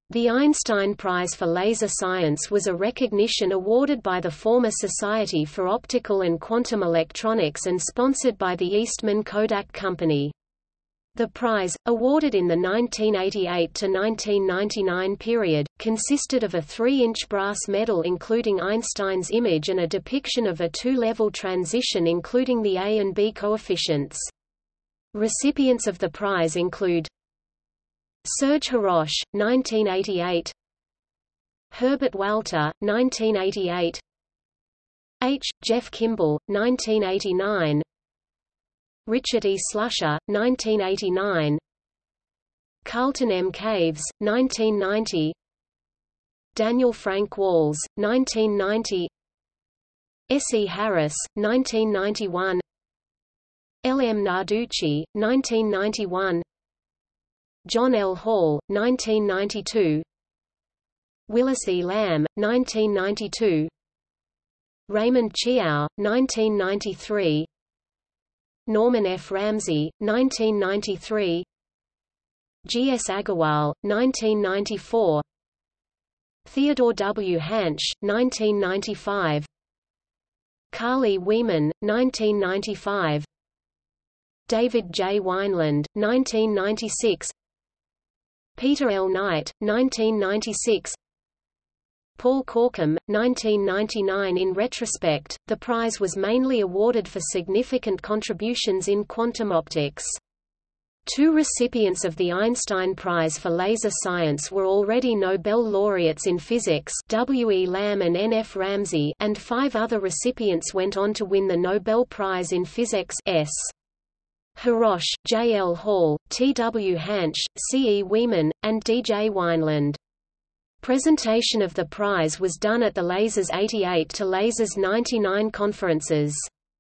The Einstein Prize for Laser Science was a recognition awarded by the former Society for Optical and Quantum Electronics and sponsored by the Eastman Kodak Company. The prize, awarded in the 1988 to 1999 period, consisted of a 3-inch brass medal including Einstein's image and a depiction of a two-level transition including the A and B coefficients. Recipients of the prize include Serge Haroche, 1988; Herbert Walter, 1988; H. Jeff Kimball, 1989; Richard E. Slusher, 1989; Carlton M. Caves, 1990; Daniel Frank Walls, 1990; S. E. Harris, 1991; L. M. Narducci, 1991; John L. Hall, 1992; Willis E. Lamb, 1992; Raymond Chiao, 1993; Norman F. Ramsey, 1993; G. S. Agarwal, 1994; Theodore W. Hansch, 1995; Carl E. Wieman, 1995; David J. Wineland, 1996; Peter L. Knight, 1996; Paul Corkum, 1999. In retrospect, the prize was mainly awarded for significant contributions in quantum optics. Two recipients of the Einstein Prize for Laser Science were already Nobel laureates in physics, W. E. Lamb and N. F. Ramsey, and 5 other recipients went on to win the Nobel Prize in Physics S. Haroche, J. L. Hall, T. W. Hansch, C. E. Wieman, and D. J. Wineland. Presentation of the prize was done at the Lasers 88 to Lasers 99 conferences.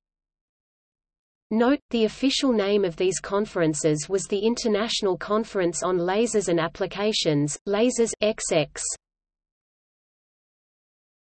Note, the official name of these conferences was the International Conference on Lasers and Applications, Lasers XX.